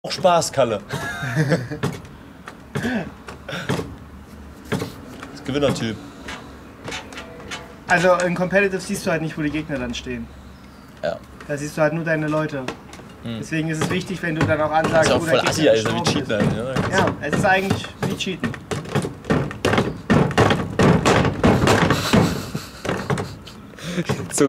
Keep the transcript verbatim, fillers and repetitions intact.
Auch Spaß, Kalle. Das Gewinnertyp. Also in Competitive siehst du halt nicht, wo die Gegner dann stehen. Ja. Da siehst du halt nur deine Leute. Hm. Deswegen ist es wichtig, wenn du dann auch ansagst, Das ist auch wo voll der assi, Gegner also wie gestorben Cheaten. ist. Ja, Ja, es ist eigentlich wie Cheaten. so